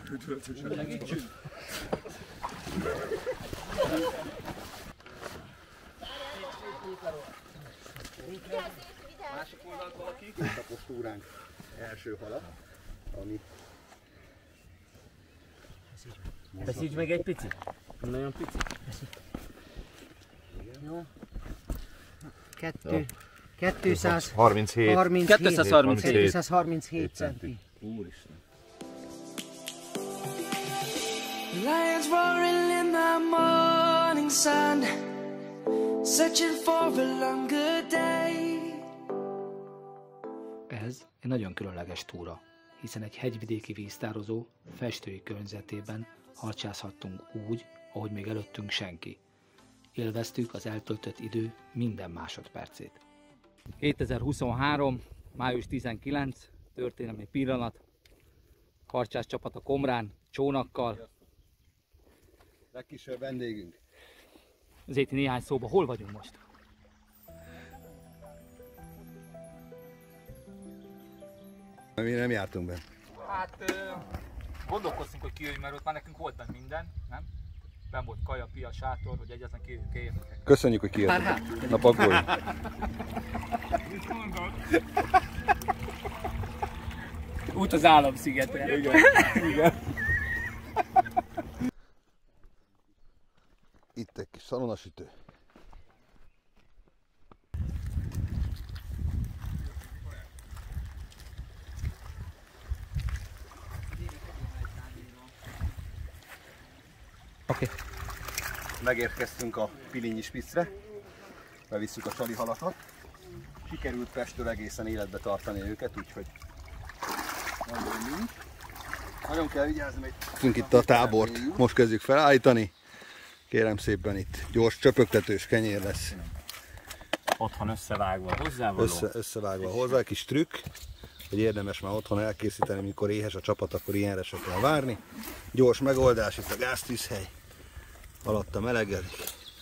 Segítsünk! Másik oldalt valaki? Itt a postúránk első hala, ami... Beszíts meg egy picit. Nagyon pici. Jó. 237 centi. Úristen. Lions roaring in the morning sun, searching for a longer day. Ez egy nagyon különleges túra, hiszen egy hegyvidéki víztározó festői környezetében harcsázhattunk úgy, ahogy még előttünk senki. Élveztük az eltöltött idő minden másodpercét. 2023. május 19. történelmi pillanat. Harcsász csapat a Komrán, csónakkal. Legkisebb vendégünk. Zéti, néhány szóba, hol vagyunk most? Mi nem jártunk be. Hát gondolkoztunk, hogy kijöjjünk, mert ott már nekünk volt benne minden, nem? Benn volt kaja, pia, sátor, hogy egyetlen kijöjjünk. Köszönjük, hogy kijöttetek. Na pakolj! Út az Államszigetre. Igen. Igen. Itt egy kis szalonasütő. Oké. Megérkeztünk a Pilinyi Spitzre, bevisszük a csali halakat. Sikerült Pestől egészen életbe tartani őket, úgyhogy nagyon kell vigyázni, hogy itt a tábort most kezdjük felállítani. Kérem szépen, itt gyors csöpögtetős kenyér lesz. Otthon összevágva hozzávaló. Összevágva hozzá, kis trükk, hogy érdemes már otthon elkészíteni, amikor éhes a csapat, akkor ilyenre se kell várni. Gyors megoldás, itt a gáztűzhely. Alatta melegedik.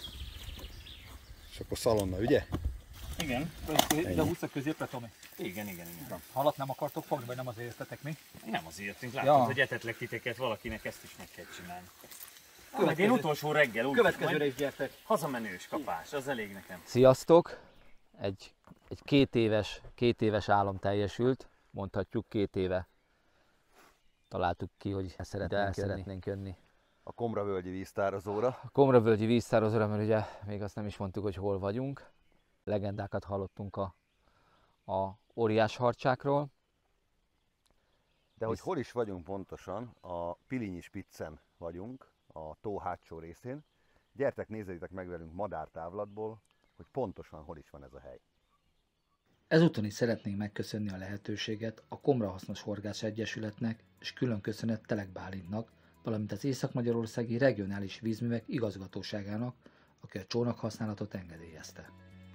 És akkor szalonna, ugye? Igen. De húzz a középre, Tomi. Igen. Halat nem akartok fogni, vagy nem azért jöttetek mi? Nem azért jöttünk, látod, hogy etetlek titeket, valakinek ezt is meg kell csinálni. Én utolsó reggel úgy Következőre is gyertek. hazamenős kapás, az elég nekem. Sziasztok! Egy két éves álom teljesült, mondhatjuk 2 éve. Találtuk ki, hogy szeretnénk jönni. A Komravölgyi víztározóra. A Komravölgyi víztározóra, mert ugye még azt nem is mondtuk, hogy hol vagyunk. Legendákat hallottunk a óriás harcsákról. De hogy hol is vagyunk pontosan, a Pilinyi Spitzen vagyunk, a tó hátsó részén. Gyertek, nézzétek meg velünk madártávlatból, hogy pontosan hol is van ez a hely. Ezúton is szeretnénk megköszönni a lehetőséget a Komra Hasznos Horgász Egyesületnek, és külön köszönet Telek Bálintnak, valamint az Észak-Magyarországi Regionális Vízművek igazgatóságának, aki a csónakhasználatot engedélyezte.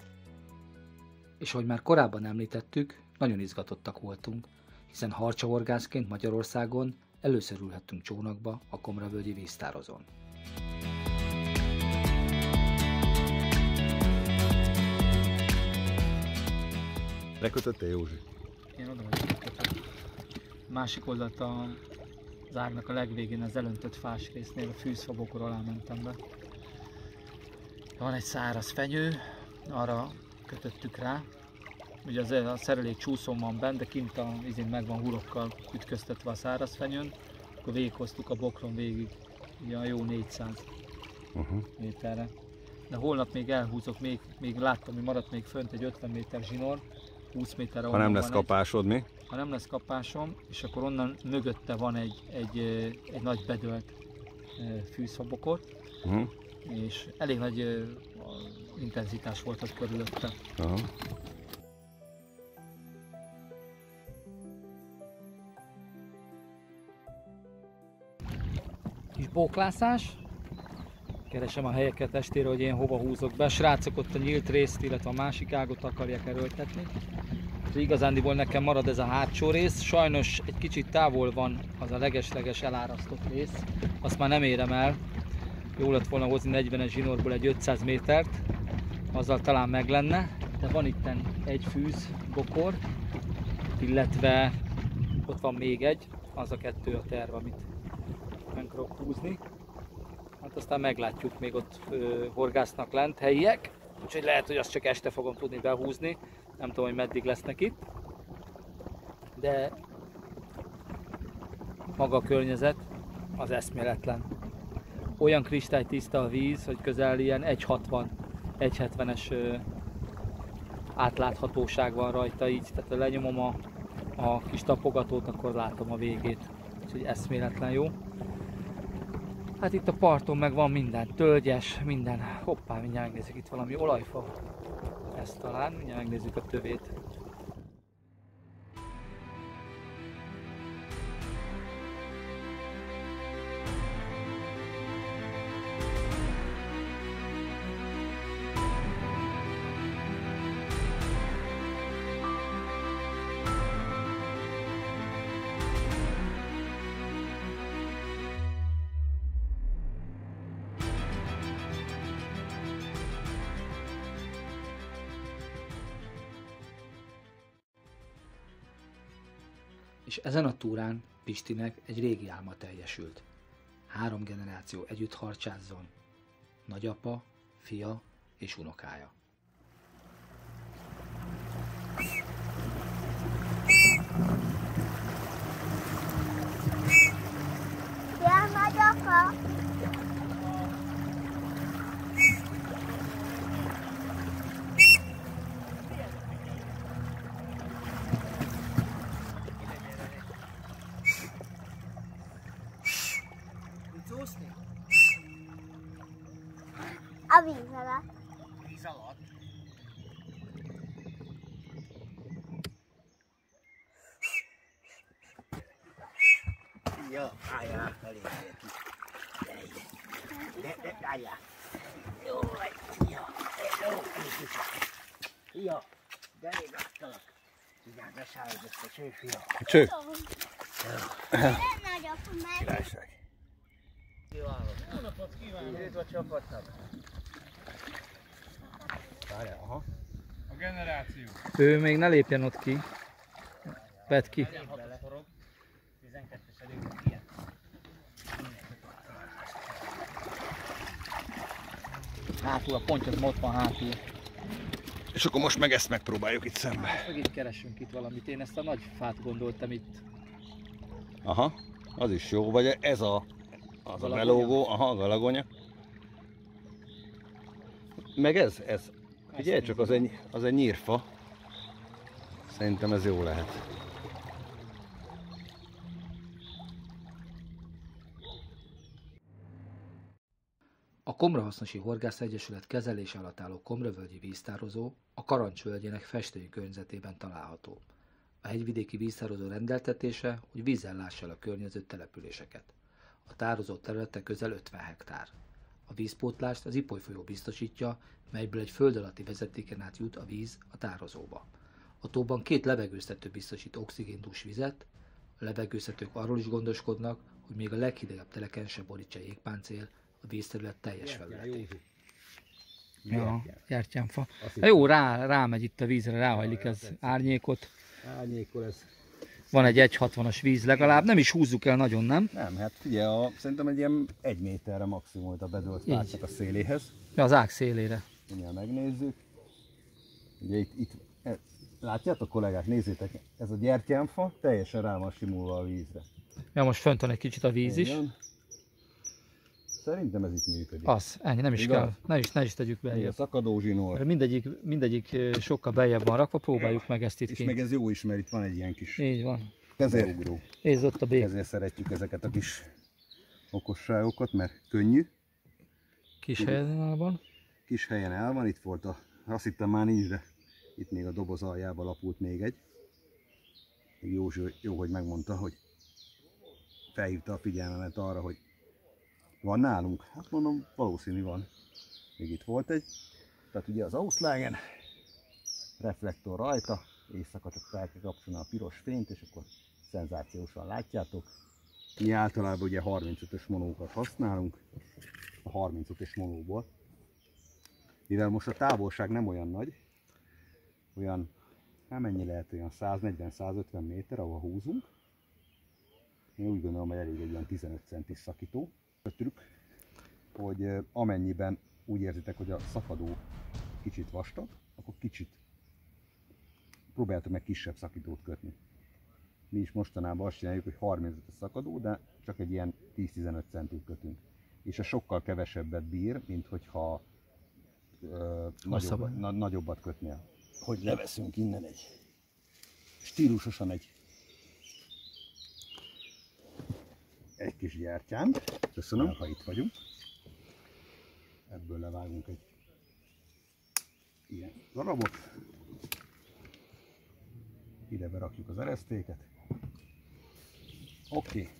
És ahogy már korábban említettük, nagyon izgatottak voltunk, hiszen harcsahorgászként Magyarországon először ülhettünk csónakba a Komravölgyi víztározón. Lekötöttél, Józsi? Én oda vagyok kötött. Másik oldalt az ágnak a legvégén, az elöntött fás résznél, a fűzfabokor alá mentem be. Van egy száraz fenyő, arra kötöttük rá. Ugye a szerelék csúszón van benne, de kint a izén meg van hurokkal ütköztetve a száraz fenyőn. Akkor végighoztuk a bokron végig, ilyen jó 400 méterre. De holnap még elhúzok, még láttam, hogy maradt még fönt egy 50 méter zsinór, 20 méterre. Ha nem lesz kapásod, mi? Ha nem lesz kapásom, és akkor onnan mögötte van egy nagy bedölt fűszfabokor, és elég nagy intenzitás volt ott körülötte. Kis bóklászás. Keresem a helyeket estére, hogy én hova húzok be. A srácok ott a nyílt részt, illetve a másik ágot akarják erőltetni. Igazándiból nekem marad ez a hátsó rész. Sajnos egy kicsit távol van az a leges-leges elárasztott rész. Azt már nem érem el. Jó lett volna hozni 40-es zsinórból egy 500 métert. Azzal talán meg lenne. De van itt egy fűzbokor, illetve ott van még egy. Az a 2 a terv, amit akarok húzni. Hát aztán meglátjuk, még ott horgásznak lent helyiek. Úgyhogy lehet, hogy azt csak este fogom tudni behúzni. Nem tudom, hogy meddig lesznek itt. De maga a környezet az eszméletlen. Olyan kristálytiszta a víz, hogy közel ilyen 1,60-1,70-es átláthatóság van rajta így. Tehát ha lenyomom a kis tapogatót, akkor látom a végét. Úgyhogy eszméletlen jó. Hát itt a parton meg van minden, tölgyes, minden. Hoppá, mindjárt megnézzük, itt valami olajfa. Ez talán, mindjárt megnézzük a tövét. És ezen a túrán Pistinek egy régi álma teljesült. 3 generáció együtt harcsázzon. Nagyapa, fia és unokája. Ja, nagyapa! A víz alatt. Víz alatt. Jó, álljál felé. De álljál. Jó vagy, jó. Jó, de még láttalak. Mindjárt beszállod ezt a csőfia. Cső. Nagyapa meg. Királyság. Jó napot kívánok! Üdv a csapatnak! Várjál, aha. A generáció. Ő még ne lépjen ott ki. Vedd ki. 16 forog. 12-es elég ilyen. Hátul a ponty az ott van hátul. És akkor most meg ezt megpróbáljuk itt szembe. Meg itt keresünk itt valamit. Én ezt a nagy fát gondoltam itt. Aha, az is jó. Vagy ez az a belógó, aha, a galagonya. Meg ez. Figyelj csak, az egy nyírfa. Szerintem ez jó lehet. A Komrahasznosi Horgász Egyesület kezelése alatt álló Komravölgyi víztározó a Karancs völgyének festői környezetében található. A hegyvidéki víztározó rendeltetése, hogy vízzel lássa el a környező településeket. A tározó területe közel 50 hektár. A vízpótlást az Ipoly folyó biztosítja, melyből egy föld alatti vezetéken át jut a víz a tározóba. A tóban 2 levegőztető biztosít oxigéndús vizet, a levegőztetők arról is gondoskodnak, hogy még a leghidegebb teleken se borítsa jégpáncél a vízterület teljes felületét. Ja, gyertyánfa. Jó, rámegy itt a vízre, ráhajlik ez árnyékot. Árnyékol ez. Van egy 1,60-as víz legalább, nem is húzzuk el nagyon, nem? Nem, hát figyelj, szerintem egy ilyen 1 méterre maximum a bedölt fáknak a széléhez. Ja, az ág szélére. Mindjárt megnézzük. Ugye itt látjátok kollégák, nézzétek, ez a gyertyánfa teljesen rá van simulva a vízre. Ja, most fönt van egy kicsit a víz is. Igen. Szerintem ez itt működik. Az, ennyi, nem is Igaz? kell, ne is tegyük Ugye beljebb. szakadó zsinór. Mindegyik sokkal beljebb van rakva, próbáljuk meg ezt itt És ki. meg ez jó is, mert itt van egy ilyen kis Így van. kezérugró. Nézd ott a bék. Ezért szeretjük ezeket a kis okosságokat, mert könnyű. Kis helyen van. Kis helyen el van, itt volt azt hittem már nincs, de itt még a doboz aljába lapult még egy. Még jó, hogy megmondta, hogy felhívta a figyelmemet arra, hogy van nálunk. Hát mondom, valószínű van. Még itt volt egy. Tehát ugye az Auslagen, reflektor rajta, éjszaka csak fel kell kapcsolni a piros fényt, és akkor szenzációsan látjátok. Mi általában ugye 35-ös monókat használunk, a 35-ös monóból. Mivel most a távolság nem olyan nagy, olyan, nem mennyi lehet, olyan 140-150 méter, ahol húzunk. Én úgy gondolom, hogy elég egy ilyen 15 centis szakító. A trükk, hogy amennyiben úgy érzitek, hogy a szakadó kicsit vastag, akkor kicsit próbáljátok meg kisebb szakítót kötni. Mi is mostanában azt csináljuk, hogy 35 a szakadó, de csak egy ilyen 10-15 centit kötünk. És ez sokkal kevesebbet bír, mint hogyha nagyobbat kötnél. Hogy leveszünk innen egy stílusosan egy kis gyertyánt. Köszönöm, ha itt vagyunk. Ebből levágunk egy ilyen darabot. Ide berakjuk az eresztéket. Oké.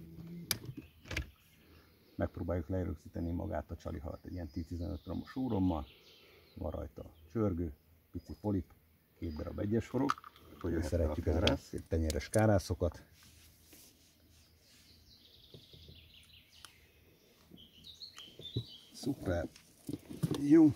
Megpróbáljuk lerögzíteni magát a csalihalat egy ilyen 10-15 g-os súrommal. Van rajta csörgő, pici polip, 2 darab egyes forog. Hogy szeretjük ezzel szép tenyeres kárászokat. Szuper. Jó.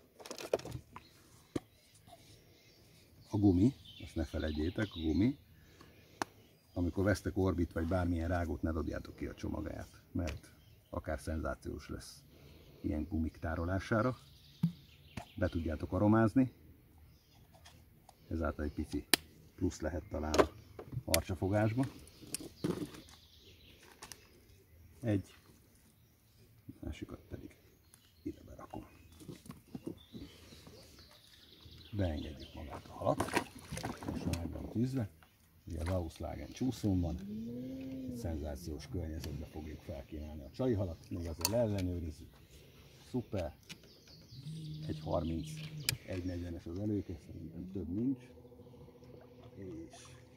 A gumi, azt ne felejtjétek, a gumi. Amikor vesztek Orbit vagy bármilyen rágót, ne dobjátok ki a csomagját, mert akár szenzációs lesz ilyen gumik tárolására. Be tudjátok aromázni. Ezáltal egy pici plusz lehet talán a harcsafogásba. Egy másikat pedig ide berakom. Beengedjük magát a halat. Most már meg van tűzve. Ugye az Auslagen csúszón van. Egy szenzációs környezetbe fogjuk felkínálni a csalihalat. Még azért ellenőrizzük. Szuper. Egy 30, 1.40-es az előke, szerintem több nincs. És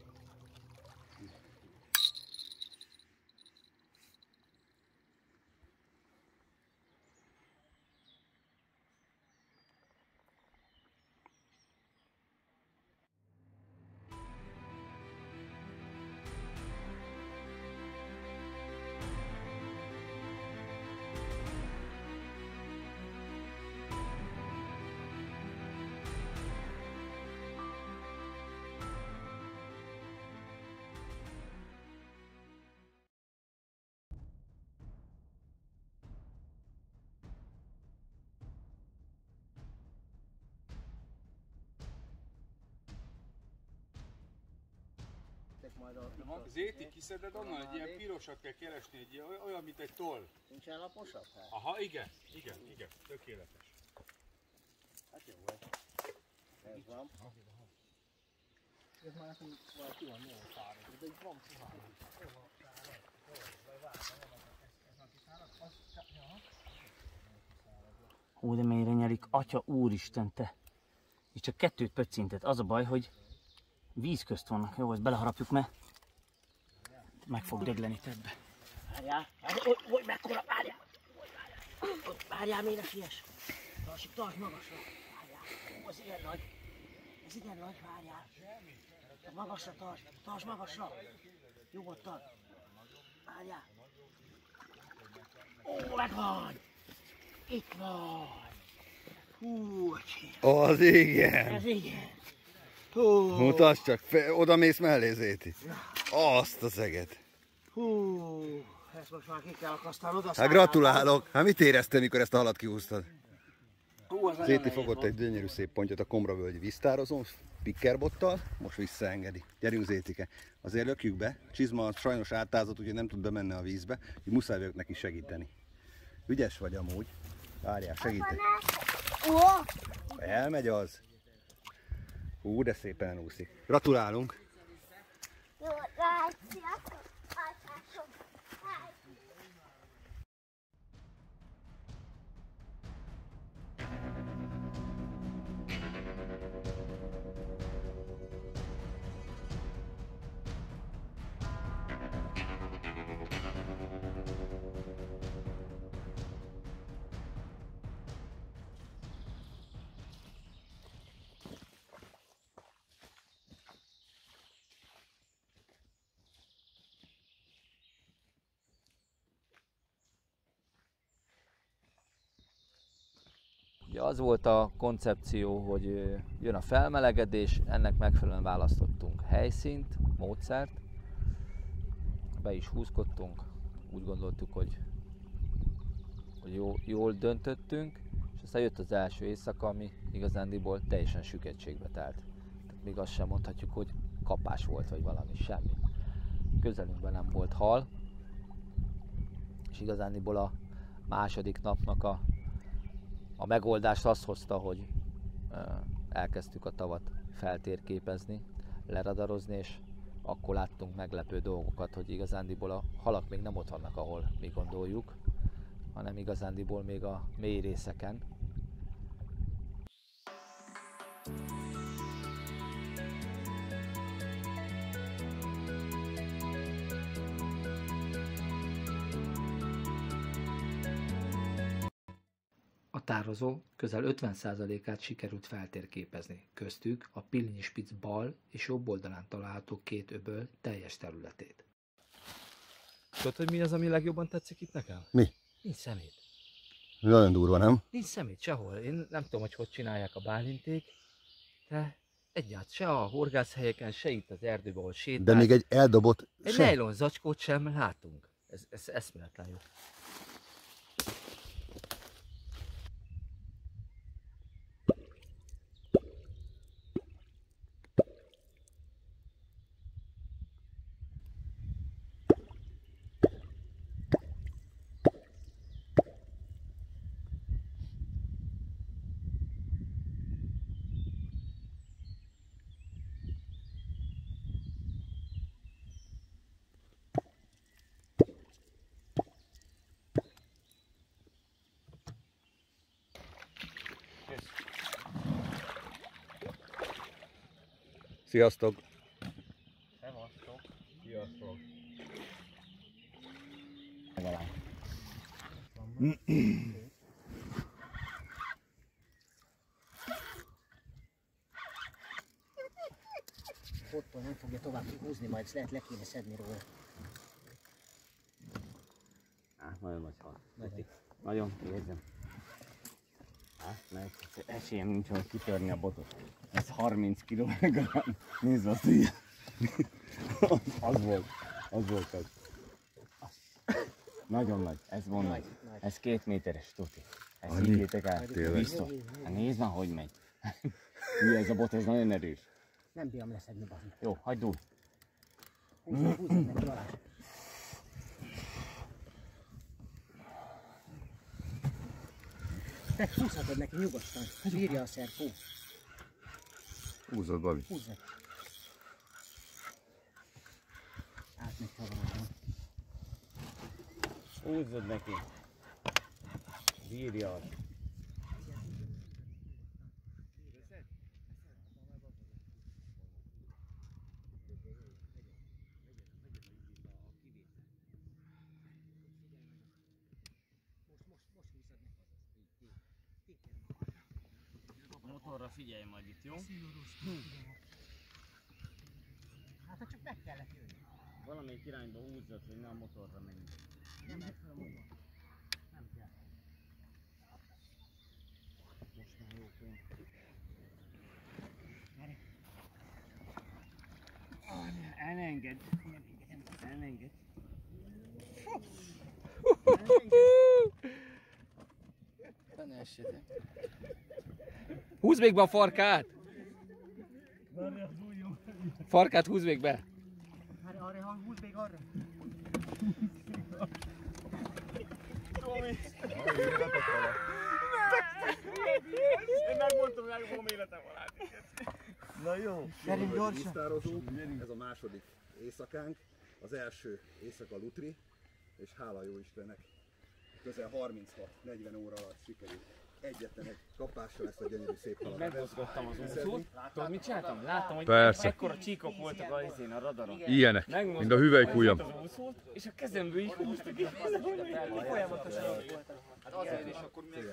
Zéti, kiszeded onnan, egy ilyen pirosat kell keresni, egy ilyen, olyan, mint egy toll. Nincsen laposabb? Hát? Aha, igen, tökéletes. Hát jó vagy. Ez van. Ez már nekem valaki van, nagyon fáradt. De itt van fáradt. Hú, de mélyre nyerik, atya úristen te. És csak 2 pöccintet, az a baj, hogy víz közt vannak. Jó, ezt beleharapjuk, mert meg fog dögleni többe. Várjál, hogy mekkora, várjál! Várjál, miért ne siess? Tartsd magasra, várjál. Ó, ez igen nagy. Ez igen nagy, várjál. Magasra tartsd magasra. Nyugodtan. Várjál. Ó, megvan! Itt van! Hú, az igen! ez igen! Mutasd csak, oda mész mellé, Zéti. Azt a szeget. Hú, ezt most már ki kell akasztanod. Hát gratulálok! Hát mit éreztél, mikor ezt a halat kihúztad? Zéti fogott egy gyönyörű szép pontját a Komravölgyi víztározón, pikkerbottal, most visszaengedi. Gyerünk, Zétike, azért lökjük be. Csizma sajnos átázott, úgyhogy nem tud bemenni a vízbe, úgyhogy muszáj vagyok neki segíteni. Ügyes vagy amúgy. Várjál, segítek. Elmegy az. Hú, de szépen elúszik. Gratulálunk! Jó, sziasztok! Altásom! Ugye az volt a koncepció, hogy jön a felmelegedés, ennek megfelelően választottunk helyszínt, módszert. be is húzkodtunk, úgy gondoltuk, hogy jól döntöttünk, és aztán jött az első éjszaka, ami igazándiból teljesen süketségbe telt. Tehát még azt sem mondhatjuk, hogy kapás volt, vagy valami, semmi. Közelünkben nem volt hal, és igazándiból a második napnak a megoldást azt hozta, hogy elkezdtük a tavat feltérképezni, leradarozni, és akkor láttunk meglepő dolgokat, hogy igazándiból a halak még nem ott vannak, ahol mi gondoljuk, hanem igazándiból még a mély részeken. A tározó közel 50%-át sikerült feltérképezni, köztük a Pilinyi-spitz bal és jobb oldalán található két öböl teljes területét. Tudod, hogy mi az, ami legjobban tetszik itt nekem? Mi? Nincs szemét. Nagyon durva, nem? Nincs szemét sehol. Én nem tudom, hogy csinálják a bálinték, de egyáltalán se a horgászhelyeken, se itt az erdőben, ahol sétálsz. De még egy eldobott Egy se. nejlon zacskót sem látunk. Ez eszméletlen jó. Sziasztok! Szevasztok! Sziasztok! Attól nem fogja tovább húzni, majd lehet le kéne szedni róla. Nagyon nagy hal. Nagyon érzem. Mert esélyem nincs, hogy kitörni a botot. Ez 30 kg. Nézd azt, hogy az volt az. Nagyon nagy, ez van nagy. Ez 2 méteres, tuti. Ezt higgyétek el. Biztos. Nézd már, hogy megy. Hülye, ez a bot, ez nagyon erős. Nem bírom leszedni, bazd. Jó, hagyd úgy. Húzzad neki, Balázs. Te húzhatod neki nyugodtan. Bírja a szerfó. Húzzad, Babi. Húzzad. Átmegy tavarában. Húzzad neki. Bírja. Motorra figyelj majd itt, jó? Hát ha csak meg kellett jönni. Valamelyik irányba húzzad, hogy ne a motorra menjünk. Nem megy fel a motor. Nem kell. Most már jó könyv. Elenged. Elenged. Ne essétek. Húzd még be a farkát! Farkát húzd még be! Arra húzd még arra. Én megmondtam, hogy fogom életem alá. Na jó. Gyerünk gyorsan. Tisztározunk. Ez a második éjszakánk. Az első éjszaka lutri, és hála jó Istennek közel 36-40 óra alatt sikerült egyetlen egy kapással ezt a gyönyörű szép halat. Megmozgattam az úszót. Tudod, mit csináltam? Láttam, hogy Persze. ekkora csíkok voltak a izén, a radaron. Ilyenek, mint a hüvelykujjam. Az úszót, és a kezemből így húztak, és folyamatosan. Hát azért is akkor még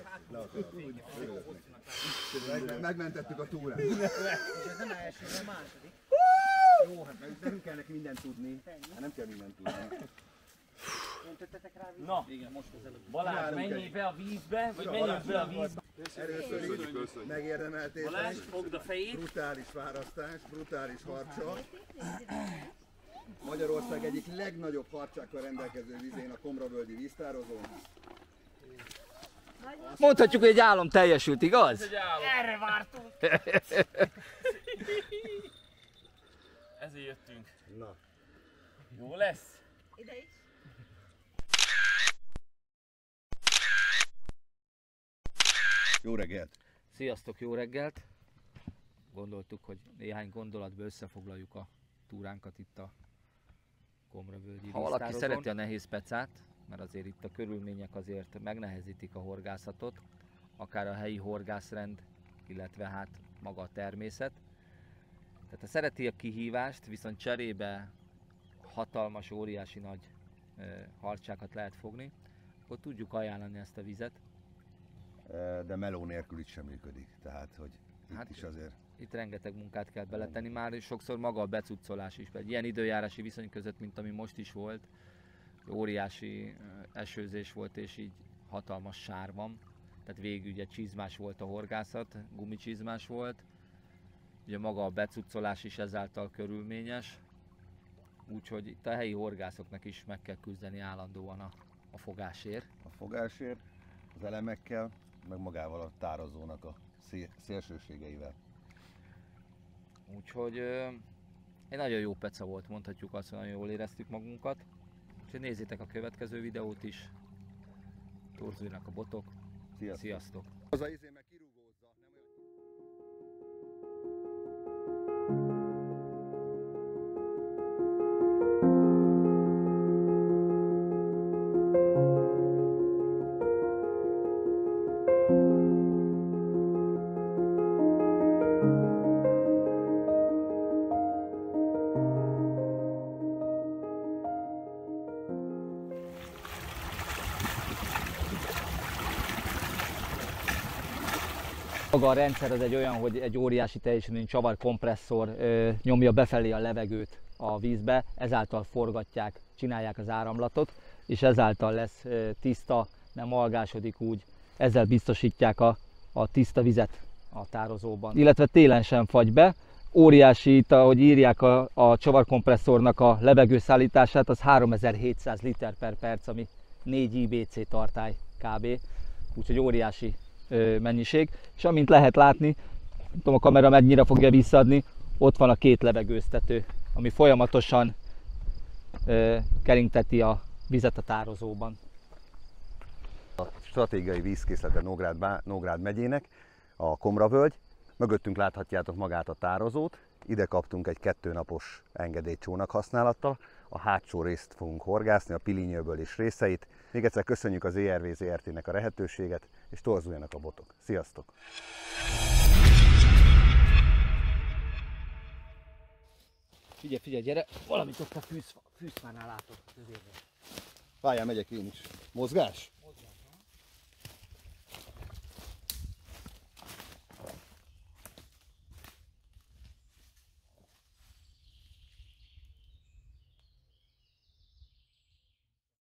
Megmentettük a túrát. És ez nem első, hanem második. Jó, hát nem kell neki mindent tudni. Hát nem kell mindent tudni. Öntöttetek rá vízt? Na, Balázs, menjél be a vízbe, vagy menjünk be a vízbe. Először is megérdemeltétek. Balázs, fogd a fejét. Brutális választás, brutális harcsa. Magyarország egyik legnagyobb harcsákkal rendelkező vizén, a Komravölgyi víztározón. Mondhatjuk, hogy egy álom teljesült, igaz? Erre vártunk! Ezért jöttünk. Na. Jó lesz? Ide is. Jó reggelt! Sziasztok, jó reggelt! Gondoltuk, hogy néhány gondolatba összefoglaljuk a túránkat itt a Komravölgyi víztározón. Ha valaki szereti a nehéz pecát, mert azért itt a körülmények azért megnehezítik a horgászatot, akár a helyi horgászrend, illetve hát maga a természet. Tehát ha szereti a kihívást, viszont cserébe hatalmas, óriási nagy harcsákat lehet fogni, akkor tudjuk ajánlani ezt a vizet. De meló nélkül itt sem működik, tehát hogy itt hát is azért... Itt rengeteg munkát kell beletenni már, és sokszor maga a becuccolás is. Egy ilyen időjárási viszony között, mint ami most is volt, óriási esőzés volt, és így hatalmas sár van. Tehát végül ugye csizmás volt a horgászat, gumicsizmás volt. Ugye maga a becuccolás is ezáltal körülményes. Úgyhogy itt a helyi horgászoknak is meg kell küzdeni állandóan a fogásért. A fogásért, az elemekkel, meg magával a tározónak a szélsőségeivel. Úgyhogy egy nagyon jó peca volt, mondhatjuk azt, hogy nagyon jól éreztük magunkat. Úgyhogy nézzétek a következő videót is. Torzuljanak a botok. Sziasztok! Sziasztok. Az a izé meg kirúgózza, nem olyan... Maga a rendszer az egy olyan, hogy egy óriási teljesítményű csavarkompresszor nyomja befelé a levegőt a vízbe, ezáltal forgatják, csinálják az áramlatot, és ezáltal lesz tiszta, nem algásodik úgy, ezzel biztosítják a tiszta vizet a tározóban. Illetve télen sem fagy be. Óriási, itt, ahogy írják a csavarkompresszornak a levegőszállítását, az 3700 liter per perc, ami 4 IBC tartály kb. Úgyhogy óriási mennyiség, és amint lehet látni, nem tudom a kamera mennyire fogja visszaadni, ott van a két levegőztető, ami folyamatosan keringteti a vizet a tározóban. A stratégiai vízkészlete Nógrád megyének, a Komravölgy. Mögöttünk láthatjátok magát a tározót, ide kaptunk egy 2 napos engedélyt csónak használattal, a hátsó részt fogunk horgászni, a pilinyőből is részeit. Még egyszer köszönjük az ERV ZRT-nek a lehetőséget, és torzuljanak a botok. Sziasztok! Figyelj, gyere! Valamit ott a fűszfánál látok. Várjál, megyek én is. Mozgás?